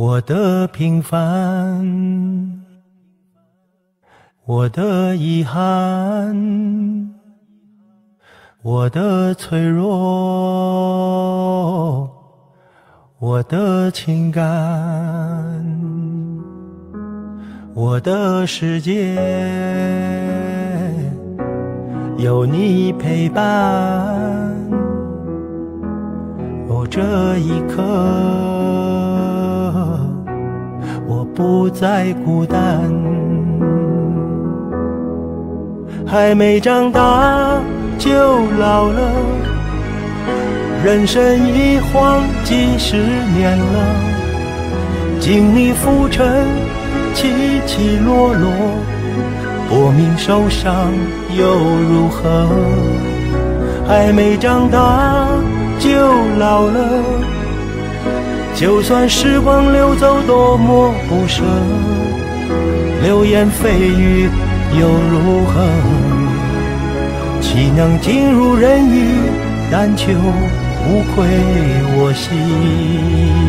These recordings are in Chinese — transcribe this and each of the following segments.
我的平凡，我的遗憾，我的脆弱，我的情感，我的世界有你陪伴。哦，这一刻我不再孤单，还没长大就老了，人生一晃几十年了，经历浮沉起起落落，搏命受伤又如何？还没长大就老了，就算时光流走多么不舍，流言蜚语又如何？岂能尽如人意，但求无愧我心。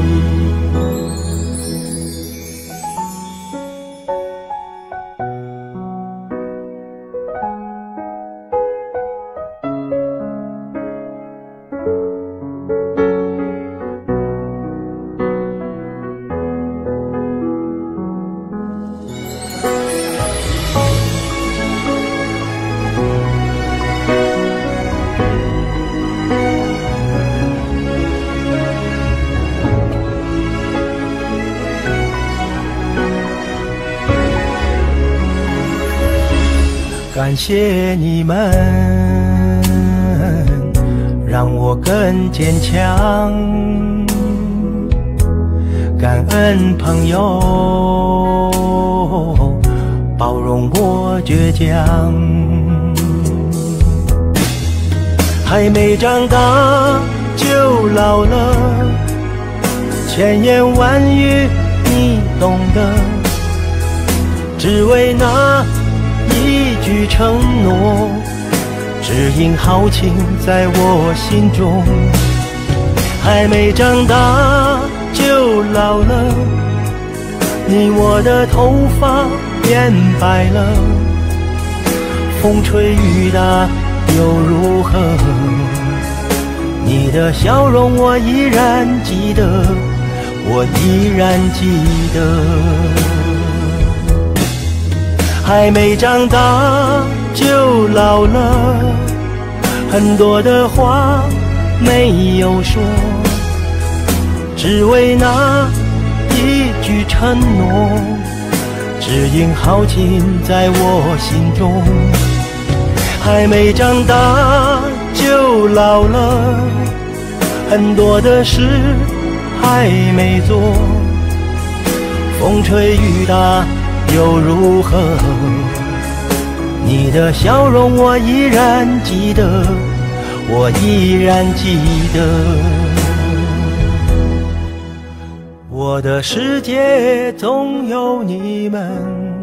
感谢你们，让我更坚强。感恩朋友，包容我倔强。还没长大就老了，千言万语你懂得，只为那一句承诺，只因豪情在我心中。还没长大就老了，你我的头发变白了，风吹雨打又如何？你的笑容我依然记得，我依然记得。还没长大就老了，很多的话没有说，只为那一句承诺，只因豪情在我心中。还没长大就老了，很多的事还没做，风吹雨打又如何？你的笑容我依然记得，我依然记得。我的世界总有你们，